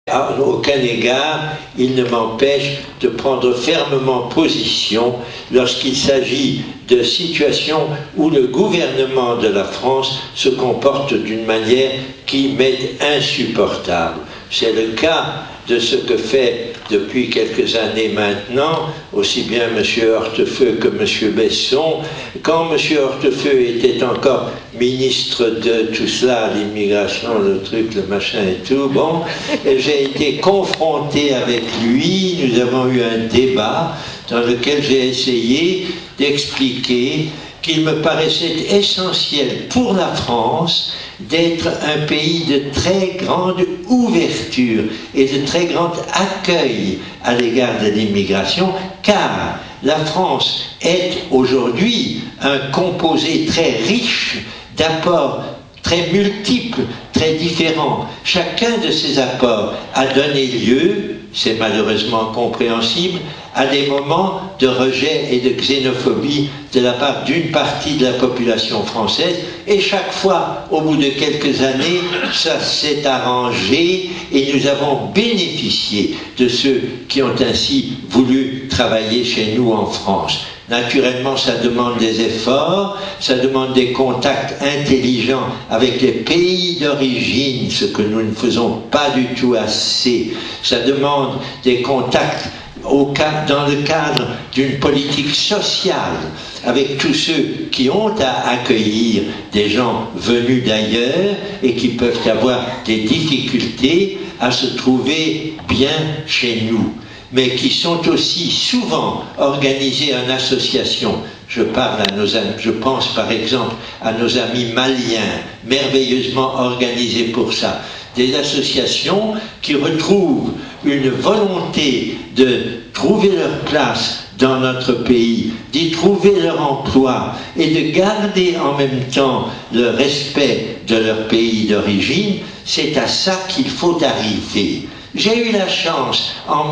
À aucun égard, il ne m'empêche de prendre fermement position lorsqu'il s'agit de situations où le gouvernement de la France se comporte d'une manière qui m'est insupportable. C'est le cas de ce que fait depuis quelques années maintenant, aussi bien M. Hortefeux que M. Besson. Quand M. Hortefeux était encore ministre de tout cela, l'immigration, le truc, le machin et tout, bon, j'ai été confronté avec lui, nous avons eu un débat dans lequel j'ai essayé d'expliquer qu'il me paraissait essentiel pour la France d'être un pays de très grande ouverture et de très grand accueil à l'égard de l'immigration, car la France est aujourd'hui un composé très riche d'apports très multiples, très différents. Chacun de ces apports a donné lieu, c'est malheureusement compréhensible, à des moments de rejet et de xénophobie de la part d'une partie de la population française, et chaque fois, au bout de quelques années, ça s'est arrangé et nous avons bénéficié de ceux qui ont ainsi voulu travailler chez nous en France. Naturellement, ça demande des efforts, ça demande des contacts intelligents avec les pays d'origine, ce que nous ne faisons pas du tout assez. Ça demande des contacts dans le cadre d'une politique sociale avec tous ceux qui ont à accueillir des gens venus d'ailleurs et qui peuvent avoir des difficultés à se trouver bien chez nous, mais qui sont aussi souvent organisés en association. Je pense par exemple à nos amis maliens, merveilleusement organisés pour ça. Des associations qui retrouvent une volonté de trouver leur place dans notre pays, d'y trouver leur emploi et de garder en même temps le respect de leur pays d'origine. C'est à ça qu'il faut arriver. J'ai eu la chance, en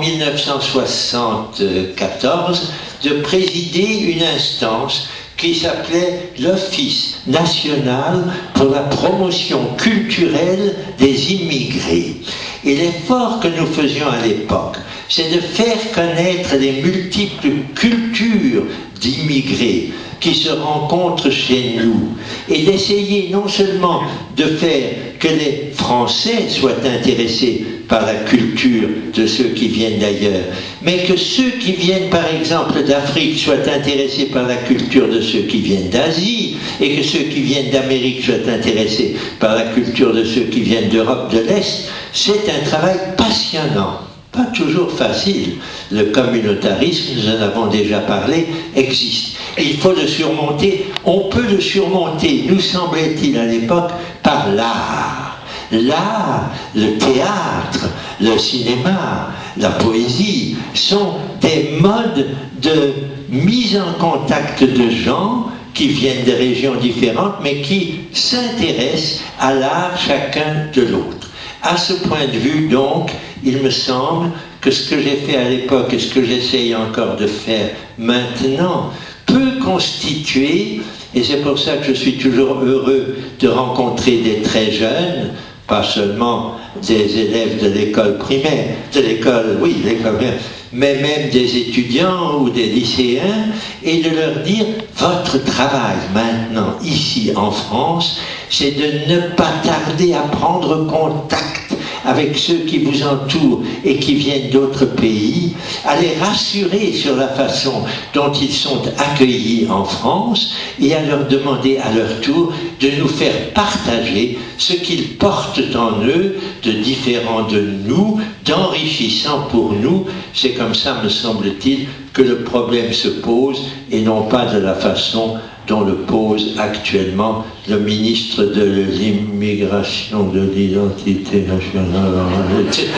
1974, de présider une instance qui s'appelait l'Office national pour la promotion culturelle des immigrés. Et l'effort que nous faisions à l'époque, c'est de faire connaître les multiples cultures d'immigrés qui se rencontrent chez nous, et d'essayer non seulement de faire que les Français soient intéressés par la culture de ceux qui viennent d'ailleurs, mais que ceux qui viennent par exemple d'Afrique soient intéressés par la culture de ceux qui viennent d'Asie, et que ceux qui viennent d'Amérique soient intéressés par la culture de ceux qui viennent d'Europe de l'Est. C'est un travail passionnant. Pas toujours facile. Le communautarisme, nous en avons déjà parlé, existe. Et il faut le surmonter. On peut le surmonter, nous semblait-il à l'époque, par l'art. L'art, le théâtre, le cinéma, la poésie sont des modes de mise en contact de gens qui viennent de régions différentes, mais qui s'intéressent à l'art chacun de l'autre. À ce point de vue, donc, il me semble que ce que j'ai fait à l'époque et ce que j'essaye encore de faire maintenant peut constituer, et c'est pour ça que je suis toujours heureux de rencontrer des très jeunes, pas seulement des élèves de l'école primaire, de l'école, oui, l'école primaire, mais même des étudiants ou des lycéens, et de leur dire, votre travail maintenant, ici en France, c'est de ne pas tarder à prendre contact avec ceux qui vous entourent et qui viennent d'autres pays, à les rassurer sur la façon dont ils sont accueillis en France et à leur demander à leur tour de nous faire partager ce qu'ils portent en eux de différent de nous, d'enrichissant pour nous. C'est comme ça, me semble-t-il, que le problème se pose et non pas de la façon dont le pose actuellement le ministre de l'immigration, de l'identité nationale, etc.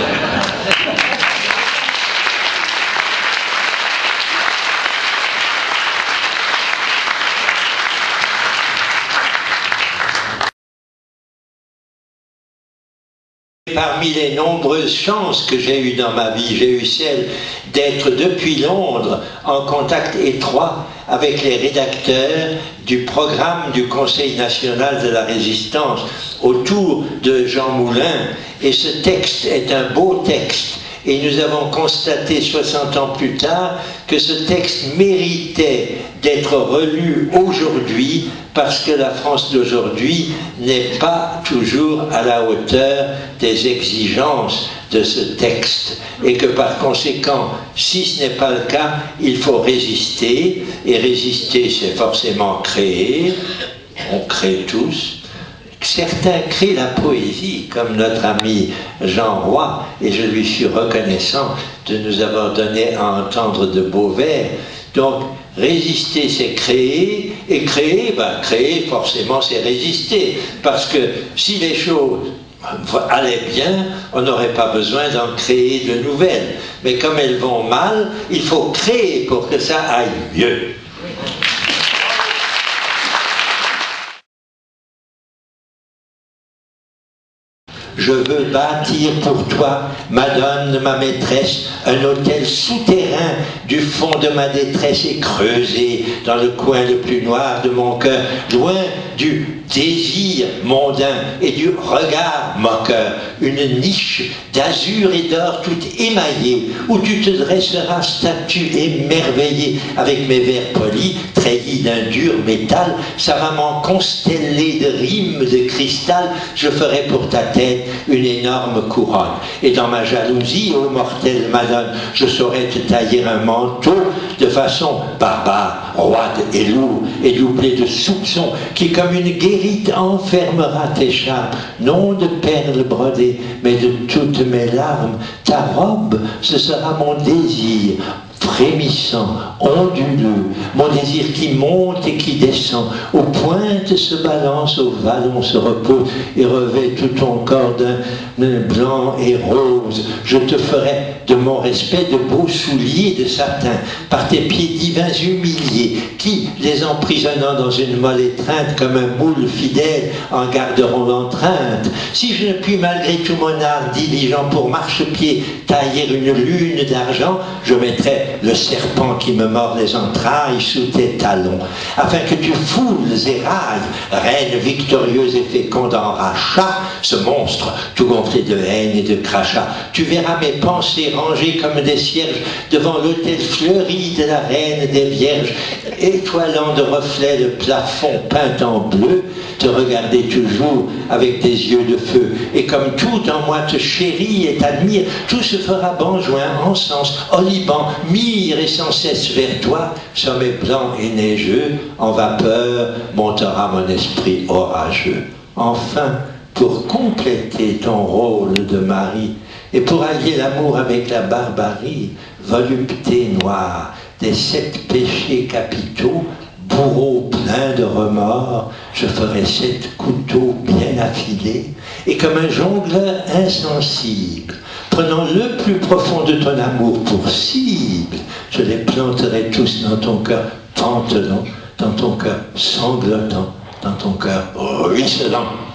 parmi les nombreuses chances que j'ai eues dans ma vie, j'ai eu celle d'être depuis Londres en contact étroit avec les rédacteurs du programme du Conseil national de la résistance autour de Jean Moulin. Et ce texte est un beau texte. Et nous avons constaté 60 ans plus tard que ce texte méritait d'être relu aujourd'hui parce que la France d'aujourd'hui n'est pas toujours à la hauteur des exigences de ce texte. Et que par conséquent, si ce n'est pas le cas, il faut résister. Et résister, c'est forcément créer. On crée tous. Certains créent la poésie, comme notre ami Jean Roy, et je lui suis reconnaissant de nous avoir donné à entendre de beaux vers. Donc, résister, c'est créer, et créer, créer, forcément, c'est résister. Parce que si les choses allaient bien, on n'aurait pas besoin d'en créer de nouvelles. Mais comme elles vont mal, il faut créer pour que ça aille mieux. Je veux bâtir pour toi, Madone, ma maîtresse, un hôtel souterrain du fond de ma détresse et creusé dans le coin le plus noir de mon cœur, loin du désir mondain et du regard moqueur, une niche d'azur et d'or toute émaillée, où tu te dresseras statue émerveillée avec mes vers polis, treillis d'un dur métal, savamment constellés de rimes de cristal, je ferai pour ta tête une énorme couronne. Et dans ma jalousie, ô mortelle Madone, je saurais te tailler un manteau de façon barbare, roide et lourd, et doublé de soupçons, qui comme une guérite enfermera tes charmes, non de perles brodées, mais de toutes mes larmes. Ta robe, ce sera mon désir, frémissant, onduleux, mon désir qui monte et qui descend, aux pointes se balance, aux vallons se repose, et revêt tout ton corps d'un blanc et rose. Je te ferai de mon respect de beaux souliers de satin, par tes pieds divins humiliés, qui, les emprisonnant dans une molle étreinte, comme un moule fidèle, en garderont l'empreinte. Si je ne puis malgré tout mon art diligent pour marchepied tailler une lune d'argent, je mettrai le serpent qui me mord les entrailles sous tes talons, afin que tu foules et railles, reine victorieuse et féconde en rachat, ce monstre tout gonflé de haine et de crachat. Tu verras mes pensées rangées comme des cierges devant l'autel fleuri de la reine des vierges, étoilant de reflets le plafond peint en bleu, te regarder toujours avec des yeux de feu. Et comme tout en moi te chérit et t'admire, tout se fera benjoin, encens, oliban, myrrhe et sans cesse vers toi, sommet blanc et neigeux, en vapeur montera mon esprit orageux. Enfin, pour compléter ton rôle de mari, et pour allier l'amour avec la barbarie, volupté noire des 7 péchés capitaux, bourreau plein de remords, je ferai 7 couteaux bien affilés, et comme un jongleur insensible, prenant le plus profond de ton amour pour cible, je les planterai tous dans ton cœur pantelant, dans ton cœur sanglotant, dans ton cœur ruisselant.